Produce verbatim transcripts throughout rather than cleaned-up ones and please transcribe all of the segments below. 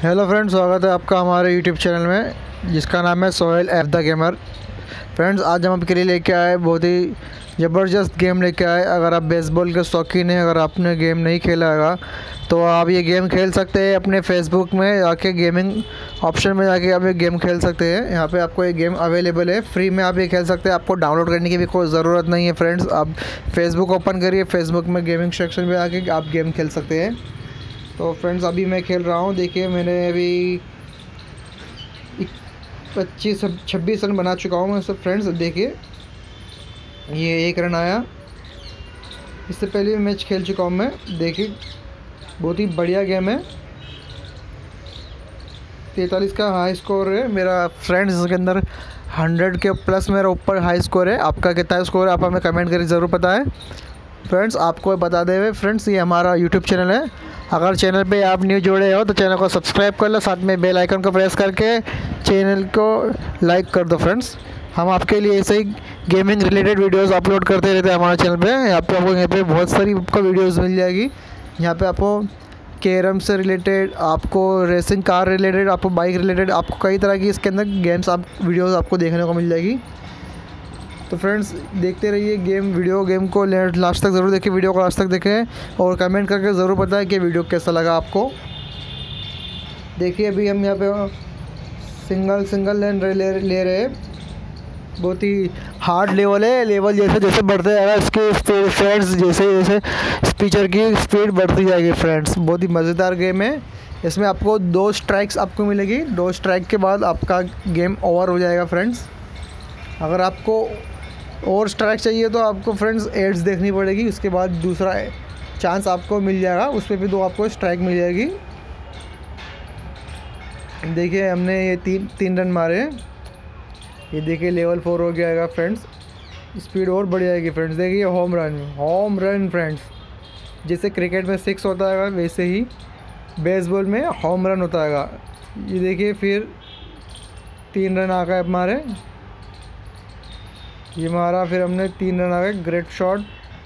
Hello friends, स्वागत है आपका हमारे यूट्यूब चैनल में जिसका नाम है Sohail F the gamer. Friends, आज हम आपके लिए लेके आए बहुत ही ज़बरदस्त गेम लेके आए। अगर आप बेसबॉल के शौकीन हैं, अगर आपने गेम नहीं खेला है तो आप ये गेम खेल सकते हैं। अपने फेसबुक में जाके गेमिंग ऑप्शन में जाके आप ये गेम खेल सकते हैं। यहाँ पे आपको ये गेम अवेलेबल है, फ्री में आप ये खेल सकते हैं। आपको डाउनलोड करने की भी कोई ज़रूरत नहीं है। फ्रेंड्स, आप फेसबुक ओपन करिए, फेसबुक में गेमिंग सेक्शन में आके आप गेम खेल सकते हैं। तो फ्रेंड्स, अभी मैं खेल रहा हूँ। देखिए, मैंने अभी पच्चीस छब्बीस रन बना चुका हूँ मैं। सब फ्रेंड्स देखिए, ये एक रन आया। इससे पहले भी मैच खेल चुका हूँ मैं। देखिए, बहुत ही बढ़िया गेम है। तैंतालीस का हाई स्कोर है मेरा। फ्रेंड्स, इसके अंदर हंड्रेड के प्लस मेरा ऊपर हाई स्कोर है। आपका कितना स्कोर है आप हमें कमेंट करके ज़रूर बताएं। फ्रेंड्स, आपको बता दे हुए फ्रेंड्स, ये हमारा यूट्यूब चैनल है। अगर चैनल पे आप न्यू जुड़े हो तो चैनल को सब्सक्राइब कर लो, साथ में बेल आइकन को प्रेस करके चैनल को लाइक कर दो। फ्रेंड्स, हम आपके लिए ऐसे ही गेमिंग रिलेटेड वीडियोस अपलोड करते रहते हैं हमारे चैनल पे। यहाँ पे आपको यहाँ पे बहुत सारी आपको वीडियोस मिल जाएगी। यहाँ पे आपको कैरम से रिलेटेड, आपको रेसिंग कार रिलेटेड, आपको बाइक रिलेटेड, आपको कई तरह की इसके अंदर गेम्स आप वीडियोज़ आपको देखने को मिल जाएगी। तो फ्रेंड्स, देखते रहिए गेम वीडियो गेम को लास्ट तक ज़रूर देखें, वीडियो को लास्ट तक देखें और कमेंट करके ज़रूर बताएं कि वीडियो कैसा लगा आपको। देखिए, अभी हम यहाँ पे सिंगल सिंगल लाइन ले ले रहे हैं। बहुत ही हार्ड लेवल है। लेवल जैसे जैसे बढ़ते जाएगा इसके स्पीड फ्रेंड्स, जैसे जैसे स्पीचर की स्पीड बढ़ती जाएगी। फ्रेंड्स, बहुत ही मज़ेदार गेम है। इसमें आपको दो स्ट्राइक्स आपको मिलेगी। दो स्ट्राइक के बाद आपका गेम ओवर हो जाएगा। फ्रेंड्स, अगर आपको और स्ट्राइक चाहिए तो आपको फ्रेंड्स एड्स देखनी पड़ेगी। उसके बाद दूसरा चांस आपको मिल जाएगा, उस पर भी दो आपको स्ट्राइक मिल जाएगी। देखिए, हमने ये तीन तीन रन मारे। ये देखिए, लेवल फोर हो गया फ्रेंड्स। स्पीड और बढ़ जाएगी। फ्रेंड्स, देखिए, home run home run friends, जैसे क्रिकेट में सिक्स होता है वैसे ही बेसबॉल में होम रन होता है। ये देखिए, फिर तीन रन आ गए हमारे। ये मारा, फिर हमने तीन रन आ गए। ग्रेट शॉट,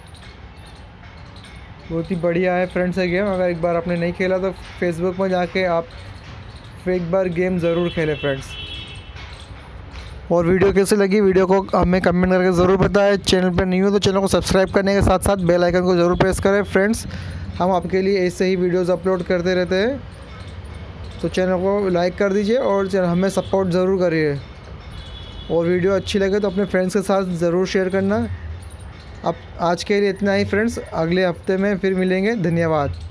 बहुत ही बढ़िया है फ्रेंड्स ये गेम। अगर एक बार आपने नहीं खेला तो फेसबुक में जाके आप एक बार गेम ज़रूर खेलें फ्रेंड्स। और वीडियो कैसे लगी, वीडियो को हमें कमेंट करके ज़रूर बताएं। चैनल पर नहीं हो तो चैनल को सब्सक्राइब करने के साथ साथ बेल आइकन को ज़रूर प्रेस करें। फ्रेंड्स, हम आपके लिए ऐसे ही वीडियोज़ अपलोड करते रहते हैं, तो चैनल को लाइक कर दीजिए और हमें सपोर्ट ज़रूर करिए। और वीडियो अच्छी लगे तो अपने फ्रेंड्स के साथ ज़रूर शेयर करना। अब आज के लिए इतना ही फ्रेंड्स, अगले हफ्ते में फिर मिलेंगे। धन्यवाद।